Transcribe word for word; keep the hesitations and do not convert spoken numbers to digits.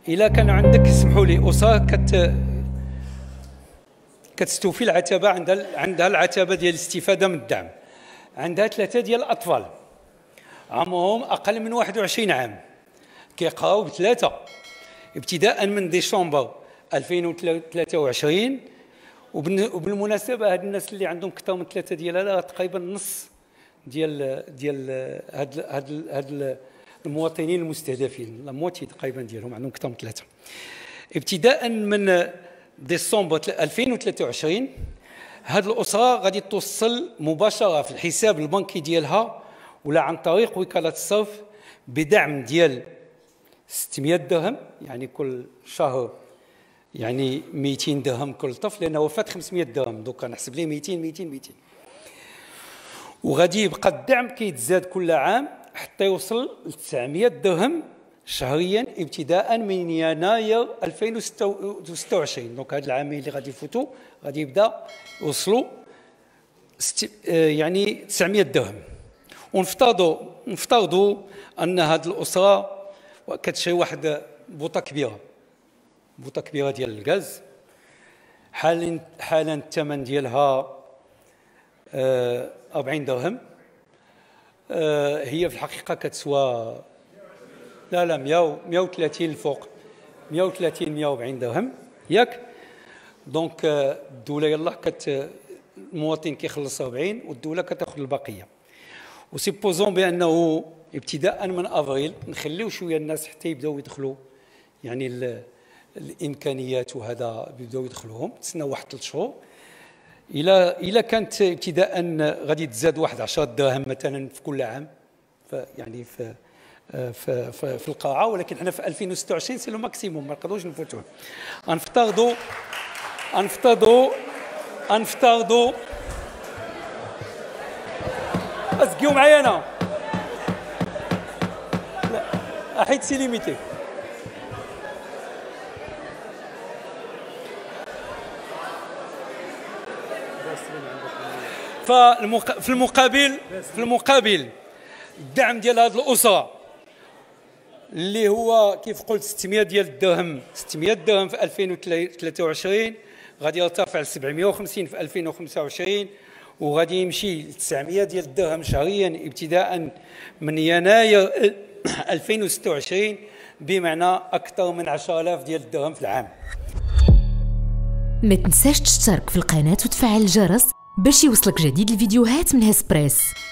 الا كان عندك، اسمحوا لي، اسره كت كتستوفي العتبه، عندها عندها العتبه ديال الاستفاده من الدعم، عندها ثلاثه ديال الاطفال عمرهم اقل من واحد وعشرين عام كيقراو بثلاثه ابتداء من ديسمبر ألفين وثلاثة وعشرين. وبالمناسبه هاد الناس اللي عندهم اكثر من ثلاثه ديال هذا تقريبا نص ديال ديال هاد هاد هاد المواطنين المستهدفين، لا موتي تقريبا ديالهم عندهم اكثر من ثلاثه. ابتداء من ديسمبر ألفين وثلاثة وعشرين هاد الاسره غادي توصل مباشره في الحساب البنكي ديالها ولا عن طريق وكاله الصرف بدعم ديال ستمائة درهم، يعني كل شهر يعني مئتين درهم كل طفل، لانه وفات خمسمائة درهم، دوكا نحسب ليه مئتين مئتين مئتين. وغادي يبقى الدعم كيتزاد كل عام حتى يوصل ل تسعمائة درهم شهريا ابتداء من يناير ألفين وستة وعشرين. دونك هاد العامين اللي غادي يفوتوا غادي يبدا يوصلوا يعني تسعمائة درهم. ونفترضوا نفترضوا ان هاد الاسره كتشري واحد بوطه كبيره، بوطه كبيره ديال الغاز، حاليا حالا الثمن ديالها أربعين درهم. هي في الحقيقه كتسوى لا لا مئة وثلاثين الفوق، مئة وثلاثين مئة وأربعين درهم ياك. دونك الدوله يلاه كت المواطن كيخلص أربعين والدوله كتاخذ البقيه. وسيبوزون بانه ابتداء من افريل نخليو شويه الناس حتى يبداو يدخلوا، يعني الامكانيات وهذا بيبداو يدخلوهم، تسناو واحد ثلاث شهور. الى الى كانت ابتداء غادي تزاد واحد عشرة دراهم مثلا في كل عام، يعني في في في, في القاعه، ولكن حنا في ألفين وستة وعشرين سي لو ماكسيموم ما نقدروش نفوتوه. غنفترضوا غنفترضوا غنفترضوا اسكيو معايا انا، لا حيت سي ليميتي. ففي المقابل في المقابل الدعم ديال هذه الاسره اللي هو كيف قلت ستمائة ديال الدرهم، ستمائة درهم في ألفين وثلاثة وعشرين، غادي يرتفع ل سبعمائة وخمسين في ألفين وخمسة وعشرين، وغادي يمشي ل تسعمائة ديال الدرهم شهريا ابتداء من يناير ألفين وستة وعشرين، بمعنى اكثر من عشرة آلاف ديال الدرهم في العام. ما تنساش تشترك في القناه وتفعل الجرس باش يوصلك جديد الفيديوهات من هسبريس.